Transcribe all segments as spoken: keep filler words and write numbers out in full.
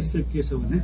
विशेष चाहिँ के छ भने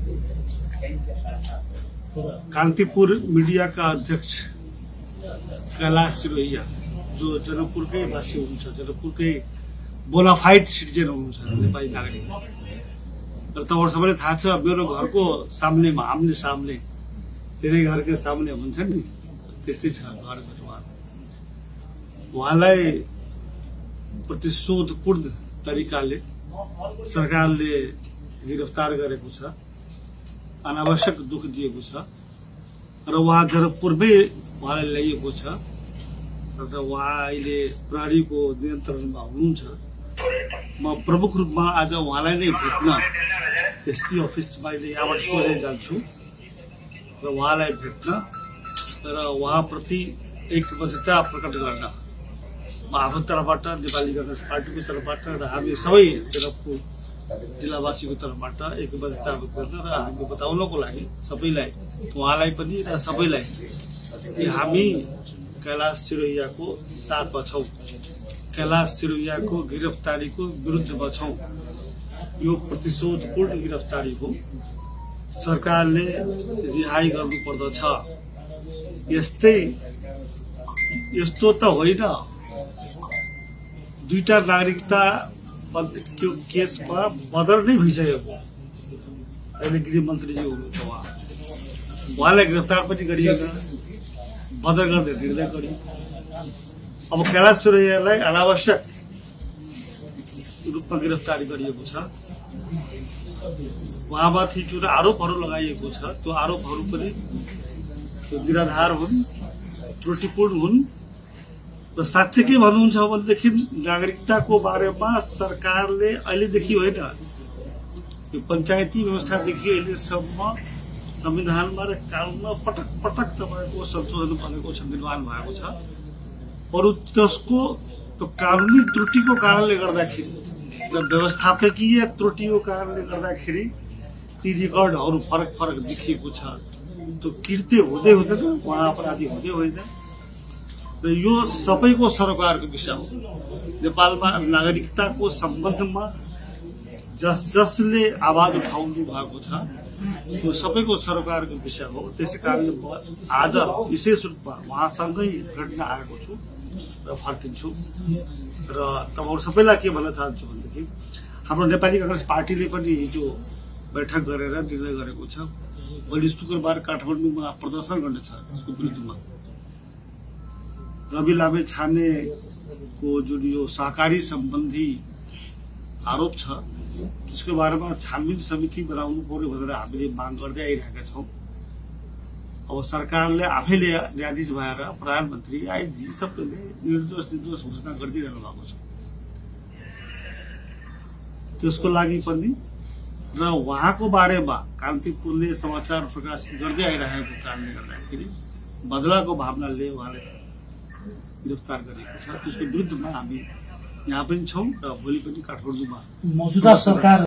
कान्तिपुर मीडियाका अध्यक्ष कैलाश सिरोहिया जो जनकपुरकै वासी हुनुहुन्छ, जनकपुरकै बोनाफाइड सिटिजन हुनुहुन्छ, नेपाली नागरिक। तर तपाईहरु सबैलाई थाहा छ मेरो घरको सामनेमा आम्ने सामने तेरै घरकै सामने हुन्छ नि त्यस्तै छ घरको उहाँ। उहाँलाई प्रतिशोधपूर्ण तरिकाले सरकारले गिरफ्तार गरेको छ, अनावश्यक दुख दिएको छ र उहाँ जनकपुरमै उहाँलाई ल्याइएको छ र उहाँ अहिले प्रहरीको नियन्त्रणमा हुनुहुन्छ। म प्रमुख रूपमा आज उहाँलाई नै भेट्न एसपी अफिसमा अहिले यहाँबाट सोझै जान्छु र उहाँलाई भेट्न र उहाँप्रति एकबद्धता प्रकट गर्न म आफ्नो तर्फबाट, नेपाली कांग्रेस पार्टीको तर्फबाट र हामी सबै जनकपुर जिल्लावासीको तर्फबाट एकबद्धता गर्न र हामी बताउनको लागि सबैलाई, उहाँलाई पनि र सबैलाई कि हामी कैलाश सिरोहियाको साथमा छौं, कैलाश सिरोहियाको गिरफ्तारीको विरुद्धमा छौं। यो प्रतिशोधपूर्ण गिरफ्तारी हो, सरकारले रिहाई गर्नुपर्दछ। यस्तै यस्तो त होइन, दुईटा नागरिकता केसमा बदर नै भइसकेको अहिले गृहमन्त्रीजी हुनुहुन्छ, उहाँ उहाँलाई गिरफ्तार पनि गरिएन, बदर गर्ने निर्णय गरियो। अब कैलाश सिरोहियालाई अनावश्यक रूपमा गिरफ्तारी गरिएको छ। उहाँमाथि जुन आरोपहरू लगाइएको छ त्यो आरोपहरू पनि निराधार हुन्, त्रुटिपूर्ण हुन् र साँच्चै के भन्नुहुन्छ भनेदेखि नागरिकताको बारेमा सरकारले अहिलेदेखि होइन, यो पञ्चायती व्यवस्थादेखि अहिलेसम्म संविधानमा र कानूनमा पटक पटक तपाईँको संशोधन बनेको छ, निर्माण भएको छ। अरू त्यसको त्यो कानूनी त्रुटिको कारणले गर्दाखेरि र व्यवस्थापकीय त्रुटिको कारणले गर्दाखेरि ती रेकर्डहरू फरक फरक देखिएको छ। त्यो कृत्य हुँदै हुँदैन, उहाँ अपराधी हुँदै होइन र यो सबैको सरकारको विषय हो। नेपालमा नागरिकताको सम्बन्धमा जस जसले आवाज उठाउनु भएको छ त्यो सबैको सरकारको विषय हो। त्यसै कारणले म आज विशेष रूपमा उहाँसँगै भेट्न आएको छु र फर्किन्छु र तपाईहरु सबैलाई के भन्न चाहन्छु भनेदेखि हाम्रो नेपाली कांग्रेस पार्टीले पनि हिजो बैठक गरेर निर्णय गरेको छ भोलि शुक्रबार काठमाडौँमा प्रदर्शन गर्ने छ यसको विरुद्धमा। रवि लामे छानेको जुन यो सहकारी सम्बन्धी आरोप छ त्यसको बारेमा छानबिन समिति बनाउनु पर्यो भनेर हामीले माग गर्दै आइरहेका छौं। अब सरकारले आफैले न्यायाधीश भएर प्रधानमन्त्री, आइजी सबैले निर्दोष निर्दोष घोषणा गरिदिइरहनु भएको छ। त्यसको लागि पनि र उहाँको बारेमा कान्तिपुरले समाचार प्रकाशित गर्दै आइरहेको कारणले गर्दाखेरि बदलाको भावनाले उहाँले गिरफ्तार गरेको छ। त्यसको विरुद्धमा हामी यहाँ पनि छौं र भोलि पनि काठमाडौँमा मौजूदा सरकार